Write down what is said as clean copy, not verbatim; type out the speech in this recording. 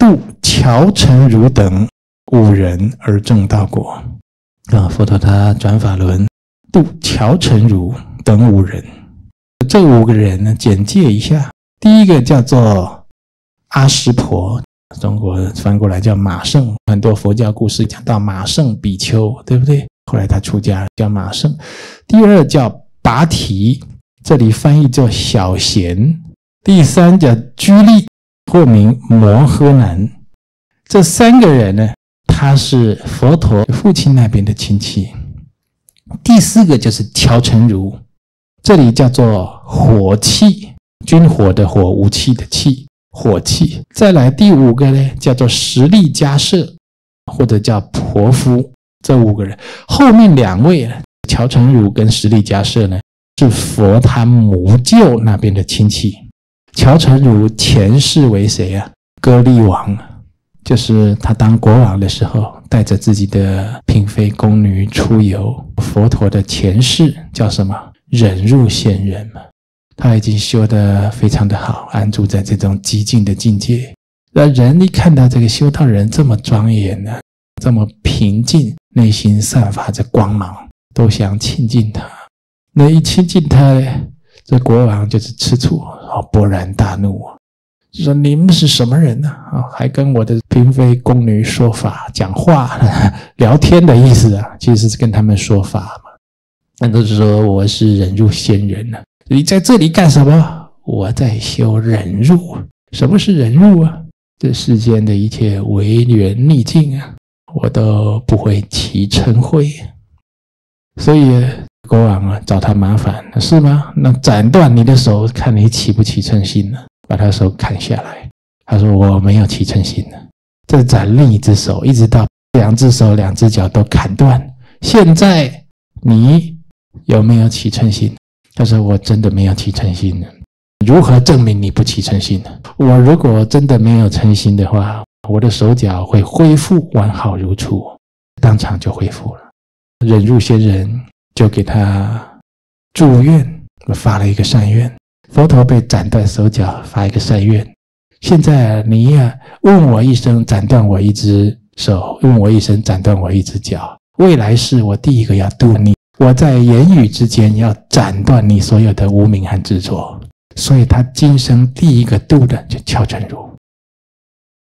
度乔成如等5人而证道果。佛陀他转法轮度乔成如等5人。这5个人呢，简介一下。第一个叫做阿湿婆，中国翻过来叫马胜，很多佛教故事讲到马胜比丘，对不对？后来他出家叫马胜。第二叫拔提，这里翻译作小贤。第三叫居利，或名摩诃南。这3个人呢，他是佛陀父亲那边的亲戚。第4个就是乔成如，这里叫做火器，军火的火，武器的器，火器。再来第5个呢，叫做实力迦摄，或者叫婆夫。这5个人，后面2位乔成如跟实力迦摄呢，是佛他母舅那边的亲戚。乔成如前世为谁啊？歌利王，就是他当国王的时候，带着自己的嫔妃宫女出游。佛陀的前世叫什么？忍辱仙人嘛。他已经修得非常的好，安住在这种极静的境界。那人一看到这个修道人这么庄严呢，这么平静，内心散发着光芒，都想亲近他。那一亲近他呢，这国王就是吃醋，勃然大怒，就说你们是什么人呢？还跟我的嫔妃宫女说法讲话，聊天的意思啊，其实是跟他们说法嘛。那都是说我是忍辱仙人啊，你在这里干什么？我在修忍辱。什么是忍辱啊？这世间的一切违缘逆境啊，我都不会起嗔恚。所以国王啊找他麻烦，是吗？那斩断你的手，看你起不起嗔心呢？把他手砍下来。他说我没有起嗔心呢。再斩另一只手，一直到2只手2只脚都砍断。现在你有没有起嗔心？他说我真的没有起嗔心呢。如何证明你不起嗔心呢？我如果真的没有嗔心的话，我的手脚会恢复完好如初，当场就恢复了。忍辱仙人就给他祝愿，发了一个善愿。佛陀被斩断手脚，发一个善愿。现在你问我一声斩断我一只手，问我一声斩断我一只脚，未来世我第一个要度你，我在言语之间要斩断你所有的无明和执着。所以他今生第一个度的就乔成如。